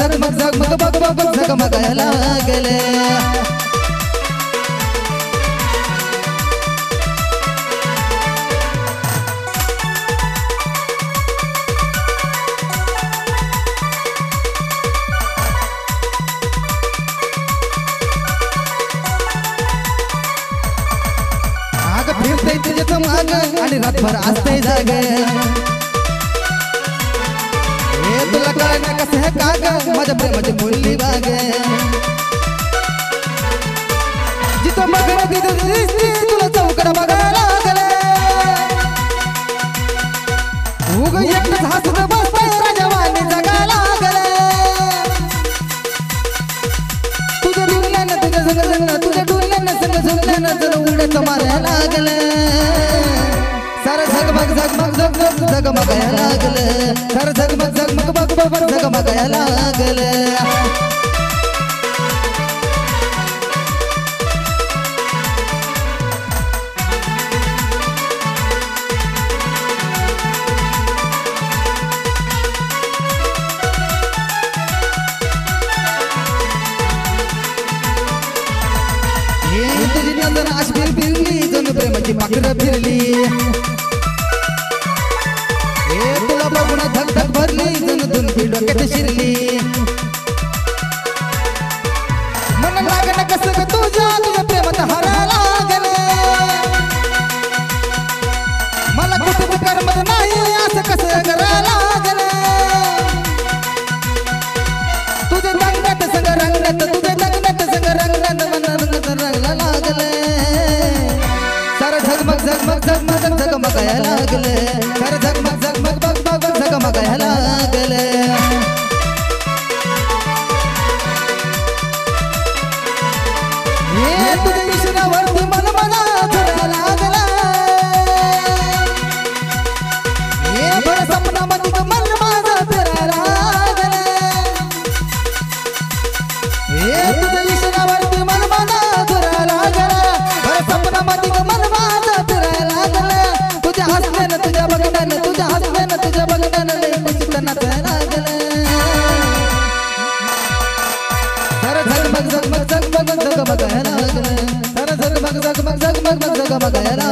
झगमग झगमग बग बग झगमगायला लागले फिरते तुझ्या माग आणि रातभर असते जाग हे तुला कळणार कसं हे काग माझ्या प्रेमाची मुलगी बाग जिथं बघणं तिथं दिसते तुला चौकड बघायला लागले उग एकटंच हसत बसतंय राजवानी जगायला लागले तुझ्या डुलल्यानं तुझ्या संग जगणं तुझ्या डुलल्यानं संग झुलल्यानं जर उड्याचं मारायला लागले सारं झगमग झगमग झगमग झगमगायला लागलं सारं झगमग झगमग बग बग झगमगायला लागलं तुझी नजर आश्वीर फिरली जणू प्रेमाची पाखरं फिरली हे तुला बघून धक धक भरली जणू धुनफी डोक्यात शिरली मन लागणं कसं ग तुझ्या तुझ्या प्रेमात हरायला लागले मला कुठं करमत नाही असं कसं करायला लागले तुझ्या रंगण्यात संग रंगण्यात तुझ्या रंगण्यात संग रंगण्यात मन रंगला लागले सारं झगमग झगमग झगमग झगमगायला लागले सारं झगमग झगमग बग बग झगमगायला लागले हे तुझ्या विषयावरती मन मला फिरायला लागला हे बरं सपनामध्ये मन माझं फिरायला लागलं हे तुझ्या विषयावरती मन मला फिरायला लागलं बरं सपनामध्ये मन माझं फिरायला लागलं तुझ्या हसण्यानं तुझ्या बघण्यानं तुझ्या हसण्यानं तुझ्या बघण्यानं लई खुशीत नाचायला लागलं सारं झगमग झगमग झगमग झगमगायला लागलं सारं झगमग झगमग झगमग झगमगायला